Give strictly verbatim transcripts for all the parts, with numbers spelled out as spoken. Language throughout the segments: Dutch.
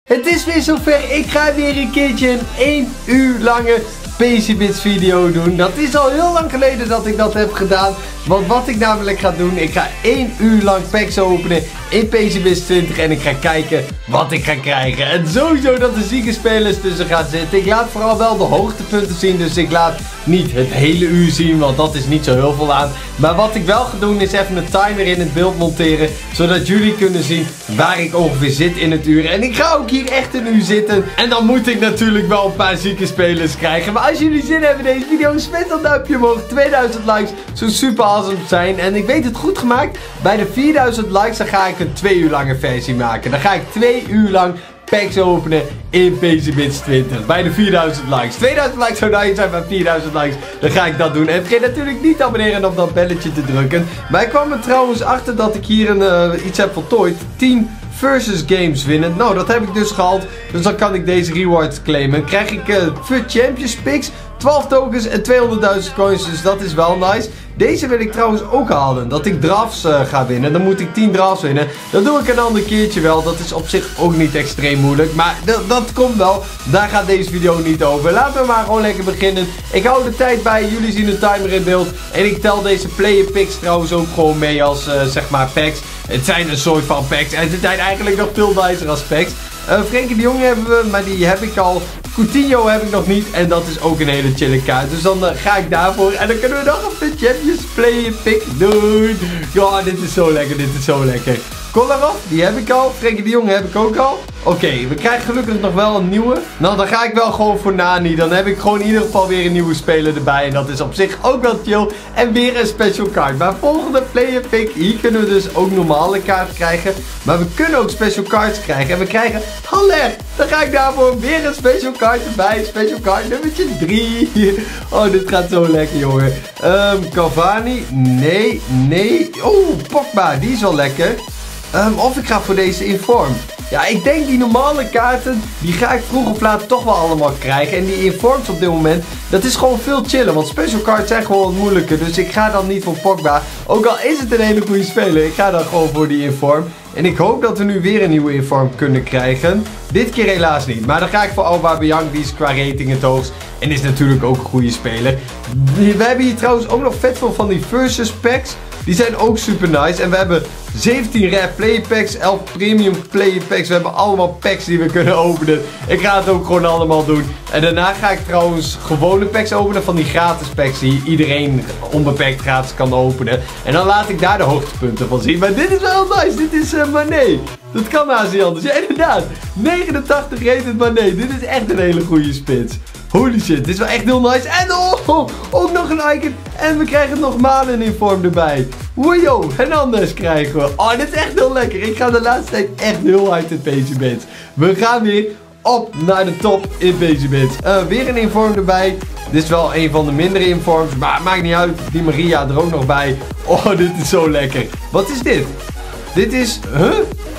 Het is weer zover. Ik ga weer een keertje een één uur lange PCBits video doen. Dat is al heel lang geleden dat ik dat heb gedaan. Want wat ik namelijk ga doen, ik ga één uur lang packs openen in PCBits twintig. En ik ga kijken wat ik ga krijgen. En sowieso dat er zieke spelers tussen gaan zitten. Ik laat vooral wel de hoogtepunten zien. Dus ik laat niet het hele uur zien, want dat is niet zo heel veel aan. Maar wat ik wel ga doen is even een timer in het beeld monteren. Zodat jullie kunnen zien waar ik ongeveer zit in het uur. En ik ga ook hier echt een uur zitten. En dan moet ik natuurlijk wel een paar zieke spelers krijgen. Maar als jullie zin hebben in deze video, smet dat duimpje omhoog. tweeduizend likes zou super awesome zijn. En ik weet het goed gemaakt. Bij de vierduizend likes dan ga ik een twee uur lange versie maken. Dan ga ik twee uur lang packs openen in PCBits twintig. Bij de vierduizend likes. tweeduizend likes zou nice zijn, bij vierduizend likes. Dan ga ik dat doen. En vergeet natuurlijk niet te abonneren en op dat belletje te drukken. Maar ik kwam er trouwens achter dat ik hier een, uh, iets heb voltooid. tien versus games winnen. Nou, dat heb ik dus gehaald. Dus dan kan ik deze rewards claimen. Krijg ik uh, voor Champions Picks twaalf tokens en tweehonderdduizend coins. Dus dat is wel nice. Deze wil ik trouwens ook halen. Dat ik drafts uh, ga winnen. Dan moet ik tien drafts winnen. Dat doe ik een ander keertje wel. Dat is op zich ook niet extreem moeilijk. Maar dat komt wel. Daar gaat deze video niet over. Laten we maar gewoon lekker beginnen. Ik hou de tijd bij. Jullie zien de timer in beeld. En ik tel deze player picks trouwens ook gewoon mee als uh, zeg maar packs. Het zijn een soort van packs. En het zijn eigenlijk nog veel nicer als packs. Uh, Frenkie de Jong hebben we, maar die heb ik al. Coutinho heb ik nog niet. En dat is ook een hele chille kaart. Dus dan uh, ga ik daarvoor. En dan kunnen we nog een Champions Player Pick doen. Ja, dit is zo lekker. Dit is zo lekker. Kolarov, die heb ik al. Frenkie de Jong heb ik ook al. Oké, okay, we krijgen gelukkig nog wel een nieuwe. Nou, dan ga ik wel gewoon voor Nani. Dan heb ik gewoon in ieder geval weer een nieuwe speler erbij. En dat is op zich ook wel chill. En weer een special card. Maar volgende player pick. Hier kunnen we dus ook normale kaarten krijgen. Maar we kunnen ook special cards krijgen. En we krijgen Haller. Dan ga ik daarvoor weer een special card erbij. Special card nummertje drie. Oh, dit gaat zo lekker, jongen. Um, Cavani. Nee, nee. Oh, Pogba. Die is wel lekker. Um, of ik ga voor deze Inform. Ja, ik denk die normale kaarten, die ga ik vroeg of laat toch wel allemaal krijgen. En die Informs op dit moment, dat is gewoon veel chiller. Want special cards zijn gewoon wat moeilijker. Dus ik ga dan niet voor Pogba. Ook al is het een hele goede speler, ik ga dan gewoon voor die Inform. En ik hoop dat we nu weer een nieuwe Inform kunnen krijgen. Dit keer helaas niet. Maar dan ga ik voor Aubameyang, die is qua rating het hoogst. En is natuurlijk ook een goede speler. We hebben hier trouwens ook nog vet veel van die versus packs. Die zijn ook super nice. En we hebben zeventien rare player packs, elf premium player packs. We hebben allemaal packs die we kunnen openen. Ik ga het ook gewoon allemaal doen. En daarna ga ik trouwens gewone packs openen van die gratis packs die iedereen onbeperkt gratis kan openen. En dan laat ik daar de hoogtepunten van zien. Maar dit is wel nice. Dit is uh, Mané. Dat kan haast niet anders. Ja, inderdaad. negenentachtig rated Mané. Dit is echt een hele goede spits. Holy shit, dit is wel echt heel nice. En oh, ook nog een icon. En we krijgen nog Malen in vorm erbij. Wojo, en anders krijgen we. Oh, dit is echt heel lekker. Ik ga de laatste tijd echt heel hard in PCBits. We gaan weer op naar de top in PCBits. Uh, weer een inform erbij. Dit is wel een van de mindere informs. Maar maakt niet uit. Die Maria er ook nog bij. Oh, dit is zo lekker. Wat is dit? Dit is... Huh?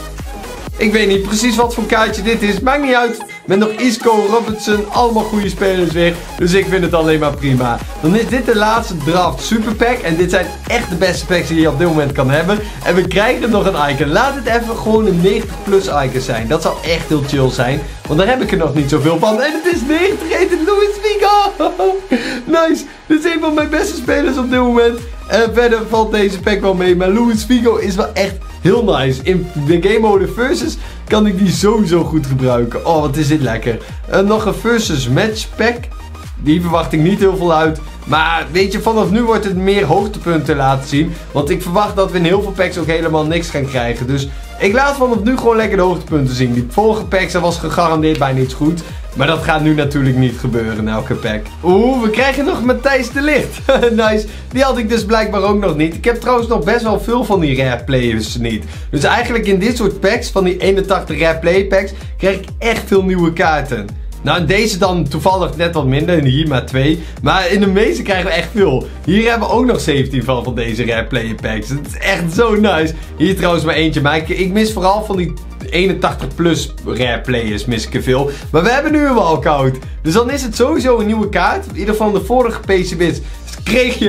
Ik weet niet precies wat voor kaartje dit is. Maakt niet uit. Met nog Isco, Robertson. Allemaal goede spelers weer. Dus ik vind het alleen maar prima. Dan is dit de laatste draft superpack. En dit zijn echt de beste packs die je op dit moment kan hebben. En we krijgen nog een icon. Laat het even gewoon een negentig plus icon zijn. Dat zou echt heel chill zijn. Want daar heb ik er nog niet zoveel van. En het is negentig. Heet het Luis Figo. Nice. Dit is een van mijn beste spelers op dit moment. En verder valt deze pack wel mee. Maar Luis Figo is wel echt heel nice. In de game mode versus kan ik die sowieso goed gebruiken. Oh, wat is dit lekker. Uh, nog een versus match pack. Die verwacht ik niet heel veel uit. Maar weet je, vanaf nu wordt het meer hoogtepunten laten zien. Want ik verwacht dat we in heel veel packs ook helemaal niks gaan krijgen. Dus ik laat vanaf nu gewoon lekker de hoogtepunten zien. Die vorige packs, dat was gegarandeerd bij niets goed. Maar dat gaat nu natuurlijk niet gebeuren in elke pack. Oeh, we krijgen nog Matthijs de Ligt. Nice. Die had ik dus blijkbaar ook nog niet. Ik heb trouwens nog best wel veel van die rare players niet. Dus eigenlijk in dit soort packs, van die eenentachtig rare player packs, krijg ik echt veel nieuwe kaarten. Nou, in deze dan toevallig net wat minder. En hier maar twee. Maar in de meeste krijgen we echt veel. Hier hebben we ook nog zeventien van, van deze rare player packs. Het is echt zo nice. Hier trouwens maar eentje. Maar ik, ik mis vooral van die eenentachtig plus rare players mis ik er veel. Maar we hebben nu een walkout. Dus dan is het sowieso een nieuwe kaart. In ieder geval de vorige PCBits kreeg je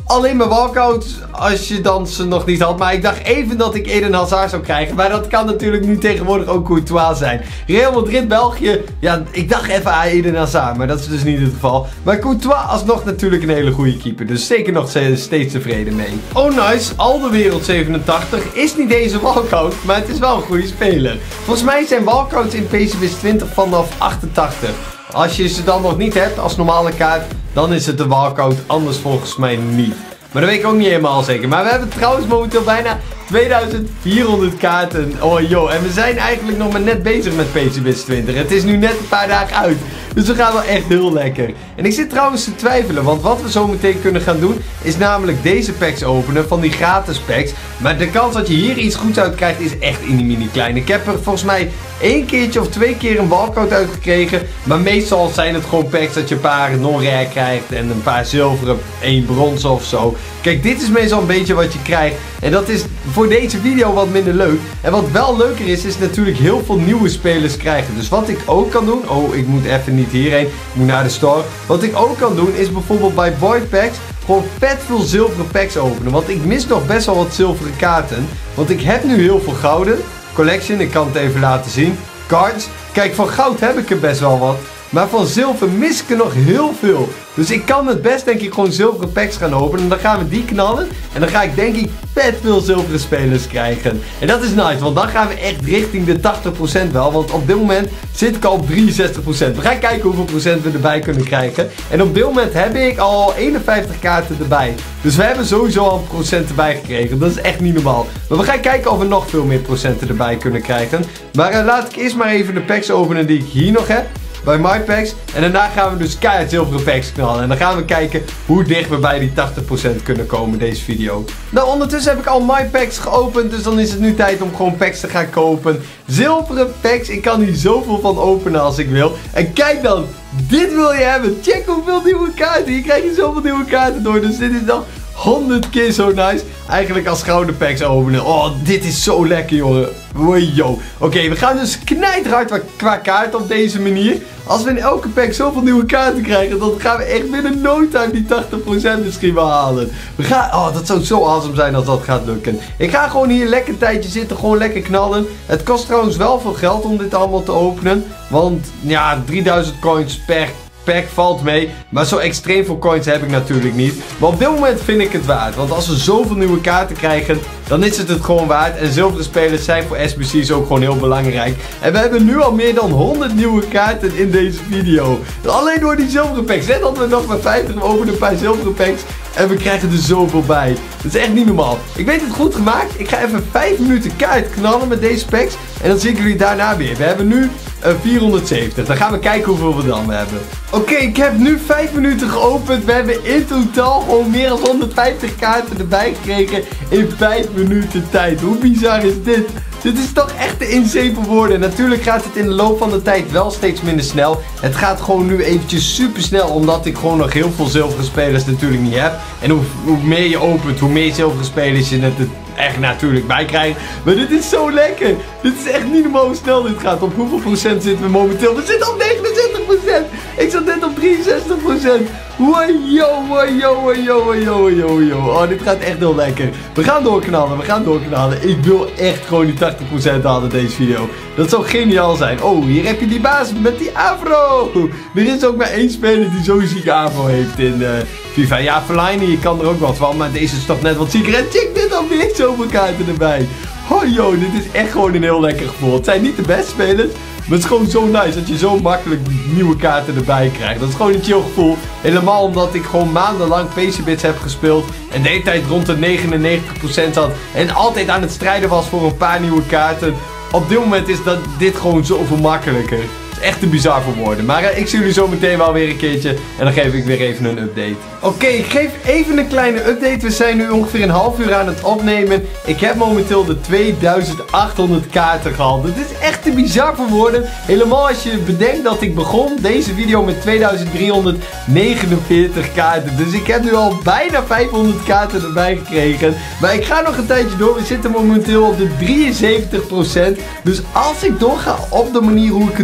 alleen maar walkouts als je dan ze nog niet had. Maar ik dacht even dat ik Eden Hazard zou krijgen. Maar dat kan natuurlijk nu tegenwoordig ook Courtois zijn. Real Madrid, België. Ja, ik dacht even aan Eden Hazard. Maar dat is dus niet het geval. Maar Courtois alsnog natuurlijk een hele goede keeper. Dus zeker nog steeds tevreden mee. Oh nice, Alderwereld zevenentachtig is niet deze walkout. Maar het is wel een goede speler. Volgens mij zijn walkouts in P C Bis twintig vanaf achtentachtig. Als je ze dan nog niet hebt als normale kaart, dan is het een walkout, anders volgens mij niet. Maar dat weet ik ook niet helemaal zeker. Maar we hebben trouwens momenteel bijna tweeduizend vierhonderd kaarten. Oh joh, en we zijn eigenlijk nog maar net bezig met P C Bis twintig. Het is nu net een paar dagen uit. Dus we gaan wel echt heel lekker. En ik zit trouwens te twijfelen, want wat we zo meteen kunnen gaan doen, is namelijk deze packs openen, van die gratis packs. Maar de kans dat je hier iets goeds uit krijgt, is echt in die mini klein. Ik heb er volgens mij één keertje of twee keer een walkout uitgekregen. Maar meestal zijn het gewoon packs dat je een paar non-rare krijgt en een paar zilveren, één bronzen of zo. Kijk, dit is meestal een beetje wat je krijgt. En dat is voor deze video wat minder leuk. En wat wel leuker is, is natuurlijk heel veel nieuwe spelers krijgen. Dus wat ik ook kan doen, oh ik moet even niet hierheen, ik moet naar de store. Wat ik ook kan doen is bijvoorbeeld bij Void Packs gewoon vet veel zilveren packs openen. Want ik mis nog best wel wat zilveren kaarten. Want ik heb nu heel veel gouden. Collection, ik kan het even laten zien. Cards. Kijk, van goud heb ik er best wel wat. Maar van zilver mis ik er nog heel veel. Dus ik kan het best denk ik gewoon zilveren packs gaan openen. En dan gaan we die knallen. En dan ga ik denk ik vet veel zilveren spelers krijgen. En dat is nice. Want dan gaan we echt richting de tachtig procent wel. Want op dit moment zit ik al op drieënzestig procent. We gaan kijken hoeveel procent we erbij kunnen krijgen. En op dit moment heb ik al eenenvijftig kaarten erbij. Dus we hebben sowieso al een procent erbij gekregen. Dat is echt niet normaal. Maar we gaan kijken of we nog veel meer procenten erbij kunnen krijgen. Maar uh, laat ik eerst maar even de packs openen die ik hier nog heb. Bij MyPacks. En daarna gaan we dus keihard zilveren packs knallen. En dan gaan we kijken hoe dicht we bij die tachtig procent kunnen komen deze video. Nou, ondertussen heb ik al MyPacks geopend. Dus dan is het nu tijd om gewoon packs te gaan kopen. Zilveren packs. Ik kan hier zoveel van openen als ik wil. En kijk dan. Dit wil je hebben. Check hoeveel nieuwe kaarten. Hier krijg je zoveel nieuwe kaarten door. Dus dit is nog honderd keer zo nice. Eigenlijk als gouden packs openen. Oh, dit is zo lekker, jongen. Yo. Oké, okay, we gaan dus knijterhard qua kaart op deze manier. Als we in elke pack zoveel nieuwe kaarten krijgen, dan gaan we echt binnen no time die tachtig procent misschien wel halen. We gaan... Oh, dat zou zo awesome zijn als dat gaat lukken. Ik ga gewoon hier lekker een tijdje zitten, gewoon lekker knallen. Het kost trouwens wel veel geld om dit allemaal te openen. Want, ja, drieduizend coins per pack valt mee. Maar zo extreem veel coins heb ik natuurlijk niet. Maar op dit moment vind ik het waard. Want als we zoveel nieuwe kaarten krijgen, dan is het het gewoon waard. En zilveren spelers zijn voor S B C's ook gewoon heel belangrijk. En we hebben nu al meer dan honderd nieuwe kaarten in deze video. Alleen door die zilveren packs. Net hadden we nog maar vijftig, we openen een paar zilveren packs. En we krijgen er zoveel bij. Dat is echt niet normaal. Ik weet het goed gemaakt. Ik ga even vijf minuten kaart knallen met deze packs. En dan zie ik jullie daarna weer. We hebben nu uh, vierhonderdzeventig. Dan gaan we kijken hoeveel we dan hebben. Oké, okay, ik heb nu vijf minuten geopend. We hebben in totaal gewoon meer dan honderdvijftig kaarten erbij gekregen in vijf minuten tijd. Hoe bizar is dit? Dit is toch echt te insane voor woorden. Natuurlijk gaat het in de loop van de tijd wel steeds minder snel. Het gaat gewoon nu eventjes super snel. Omdat ik gewoon nog heel veel zilveren spelers natuurlijk niet heb. En hoe, hoe meer je opent, hoe meer zilveren spelers je het echt natuurlijk bij krijgt. Maar dit is zo lekker. Dit is echt niet normaal hoe snel dit gaat. Op hoeveel procent zitten we momenteel? We zitten op negenenzestig procent. Ik zat net op drieënzestig procent. Wow, yo, wow, yo, yo, yo, yo, yo. Oh, dit gaat echt heel lekker. We gaan doorknallen, we gaan doorknallen. Ik wil echt gewoon die tachtig procent halen deze video. Dat zou geniaal zijn. Oh, hier heb je die baas met die afro. Er is ook maar één speler die zo'n zieke afro heeft in uh, FIFA. Ja, Fellaini, je kan er ook wat van. Maar deze is toch net wat zieker. En check dit dan weer, zoveel kaarten erbij. Oh, yo, dit is echt gewoon een heel lekker gevoel. Het zijn niet de beste spelers. Maar het is gewoon zo nice dat je zo makkelijk nieuwe kaarten erbij krijgt. Dat is gewoon een chill gevoel. Helemaal omdat ik gewoon maandenlang P C Bits heb gespeeld. En de hele tijd rond de negenennegentig procent zat. En altijd aan het strijden was voor een paar nieuwe kaarten. Op dit moment is dat, dit gewoon zoveel makkelijker. Het is echt te bizar voor woorden. Maar uh, ik zie jullie zo meteen wel weer een keertje. En dan geef ik weer even een update. Oké, okay, ik geef even een kleine update. We zijn nu ongeveer een half uur aan het opnemen. Ik heb momenteel de tweeduizend achthonderd kaarten gehaald. Het is echt te bizar voor woorden. Helemaal als je bedenkt dat ik begon deze video met tweeduizend driehonderdnegenenveertig kaarten. Dus ik heb nu al bijna vijfhonderd kaarten erbij gekregen. Maar ik ga nog een tijdje door. We zitten momenteel op de drieënzeventig procent. Dus als ik doorga op de manier hoe ik het nu doe,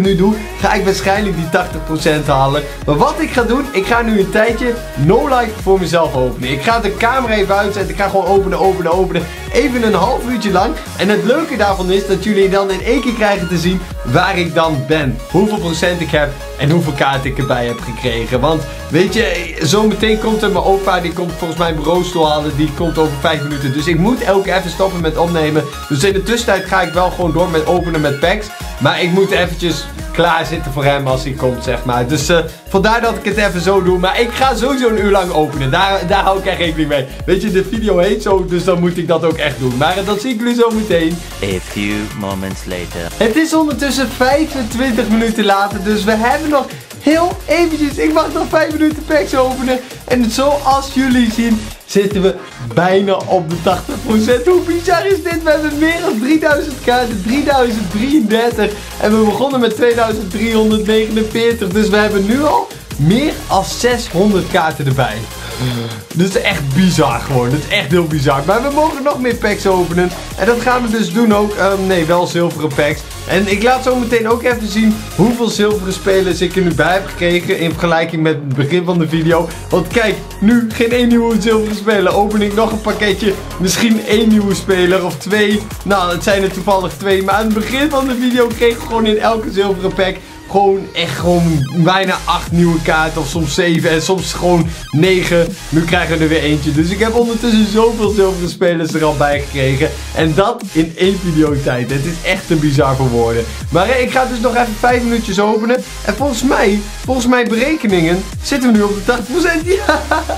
ga ik waarschijnlijk die tachtig procent halen. Maar wat ik ga doen, ik ga nu een tijdje no like voor mezelf openen. Ik ga de camera even uitzetten. Ik ga gewoon openen, openen, openen. Even een half uurtje lang. En het leuke daarvan is dat jullie dan in één keer krijgen te zien waar ik dan ben. Hoeveel procent ik heb en hoeveel kaarten ik erbij heb gekregen. Want weet je, zometeen komt er mijn opa, die komt volgens mij een bureaustoel halen. Die komt over vijf minuten. Dus ik moet elke keer even stoppen met opnemen. Dus in de tussentijd ga ik wel gewoon door met openen met packs. Maar ik moet eventjes klaar zitten voor hem als hij komt, zeg maar. Dus uh, vandaar dat ik het even zo doe. Maar ik ga sowieso een uur lang openen. Daar, daar hou ik echt rekening mee. Weet je, de video heet zo, dus dan moet ik dat ook echt doen. Maar uh, dat zie ik jullie zo meteen. A few moments later. Het is ondertussen vijfentwintig minuten later, dus we hebben nog heel eventjes, ik mag nog vijf minuten packs openen. En zoals jullie zien, zitten we bijna op de tachtig procent. Hoe bizar is dit? We hebben meer dan drieduizend kaarten, drieduizend drieëndertig. En we begonnen met tweeduizend driehonderdnegenenveertig. Dus we hebben nu al meer dan zeshonderd kaarten erbij. Dat is echt bizar gewoon. Dat is echt heel bizar. Maar we mogen nog meer packs openen. En dat gaan we dus doen ook. Um, nee, wel zilveren packs. En ik laat zo meteen ook even zien hoeveel zilveren spelers ik er nu bij heb gekregen. In vergelijking met het begin van de video. Want kijk, nu geen één nieuwe zilveren speler. Open ik nog een pakketje. Misschien één nieuwe speler of twee. Nou, het zijn er toevallig twee. Maar aan het begin van de video kreeg ik gewoon in elke zilveren pack gewoon echt gewoon bijna acht nieuwe kaarten. Of soms zeven en soms gewoon negen. Nu krijgen we er weer eentje. Dus ik heb ondertussen zoveel zilveren spelers er al bij gekregen. En dat in één video tijd. Het is echt te bizar voor woorden. Maar eh, ik ga dus nog even vijf minuutjes openen. En volgens mij, volgens mijn berekeningen, zitten we nu op de tachtig procent. Ja,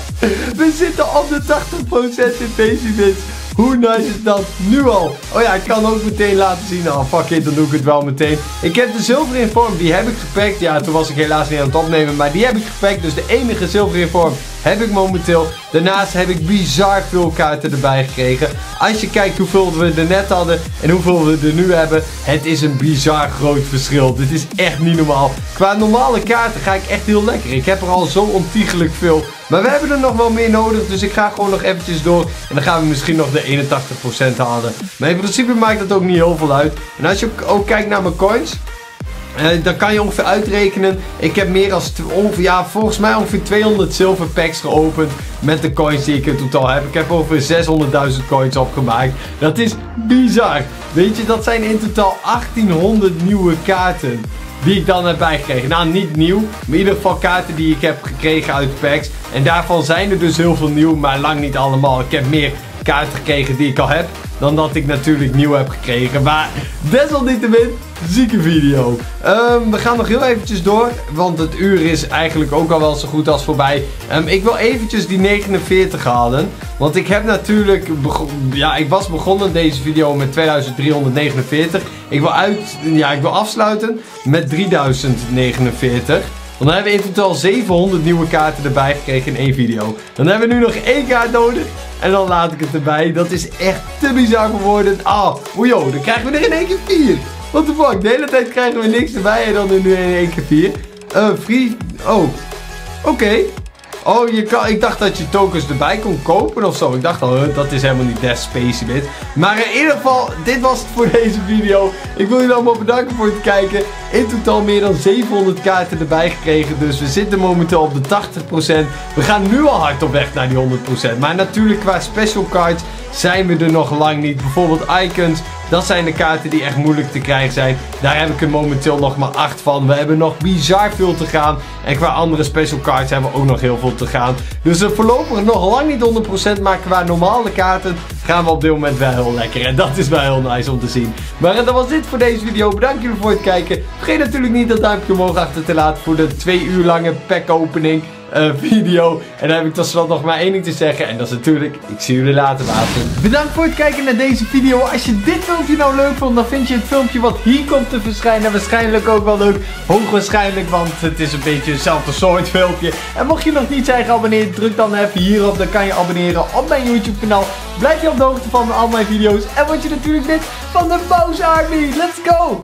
we zitten op de tachtig procent in Pacybits. Hoe nice is dat nu al? Oh ja, ik kan ook meteen laten zien. Nou, fuck it, dan doe ik het wel meteen. Ik heb de zilveren inform, die heb ik gepakt. Ja, toen was ik helaas niet aan het opnemen, maar die heb ik gepakt. Dus de enige zilveren inform heb ik momenteel. Daarnaast heb ik bizar veel kaarten erbij gekregen. Als je kijkt hoeveel we er net hadden en hoeveel we er nu hebben. Het is een bizar groot verschil. Dit is echt niet normaal. Qua normale kaarten ga ik echt heel lekker. Ik heb er al zo ontiegelijk veel. Maar we hebben er nog wel meer nodig. Dus ik ga gewoon nog eventjes door. En dan gaan we misschien nog de eenentachtig procent halen. Maar in principe maakt dat ook niet heel veel uit. En als je ook kijkt naar mijn coins. Uh, dan kan je ongeveer uitrekenen. Ik heb meer dan ongeveer, ja, volgens mij ongeveer tweehonderd zilver packs geopend. Met de coins die ik in totaal heb. Ik heb ongeveer zeshonderdduizend coins opgemaakt. Dat is bizar. Weet je, dat zijn in totaal achttienhonderd nieuwe kaarten. Die ik dan heb bijgekregen. Nou, niet nieuw. Maar in ieder geval kaarten die ik heb gekregen uit packs. En daarvan zijn er dus heel veel nieuw. Maar lang niet allemaal. Ik heb meer kaarten gekregen die ik al heb. Dan dat ik natuurlijk nieuw heb gekregen. Maar desalniettemin, zieke video. Um, we gaan nog heel eventjes door. Want het uur is eigenlijk ook al wel zo goed als voorbij. Um, ik wil eventjes die negenenveertig halen. Want ik heb natuurlijk... Ja, ik was begonnen deze video met tweeduizend driehonderdnegenenveertig. Ik wil, uit, ja, ik wil afsluiten met drieduizend negenenveertig. Want dan hebben we in totaal zevenhonderd nieuwe kaarten erbij gekregen in één video. Dan hebben we nu nog één kaart nodig. En dan laat ik het erbij. Dat is echt te bizar voor woorden. Ah, ojo, dan krijgen we er in één keer vier. What the fuck? De hele tijd krijgen we niks erbij. En dan nu in één keer vier. Uh, free. Oh. Oké. Okay. Oh, je kan, ik dacht dat je tokens erbij kon kopen of zo. Ik dacht al, huh, dat is helemaal niet des Pacybits. Maar in ieder geval, dit was het voor deze video. Ik wil jullie allemaal bedanken voor het kijken. In totaal meer dan zevenhonderd kaarten erbij gekregen. Dus we zitten momenteel op de tachtig procent. We gaan nu al hard op weg naar die honderd procent. Maar natuurlijk qua special cards zijn we er nog lang niet. Bijvoorbeeld icons. Dat zijn de kaarten die echt moeilijk te krijgen zijn. Daar heb ik er momenteel nog maar acht van. We hebben nog bizar veel te gaan. En qua andere special cards hebben we ook nog heel veel te gaan. Dus we voorlopig nog lang niet honderd procent. Maar qua normale kaarten gaan we op dit moment wel heel lekker. En dat is wel heel nice om te zien. Maar dat was dit voor deze video. Bedankt jullie voor het kijken. Vergeet natuurlijk niet dat duimpje omhoog achter te laten voor de twee uur lange pack opening. Uh, video. En dan heb ik tot slot nog maar één ding te zeggen. En dat is natuurlijk, ik zie jullie later later. Bedankt voor het kijken naar deze video. Als je dit filmpje nou leuk vond, dan vind je het filmpje wat hier komt te verschijnen waarschijnlijk ook wel leuk. Hoogwaarschijnlijk, want het is een beetje hetzelfde soort filmpje. En mocht je nog niet zijn geabonneerd, druk dan even hierop. Dan kan je abonneren op mijn YouTube kanaal. Blijf je op de hoogte van al mijn video's. En word je natuurlijk lid van de Boos Army. Let's go!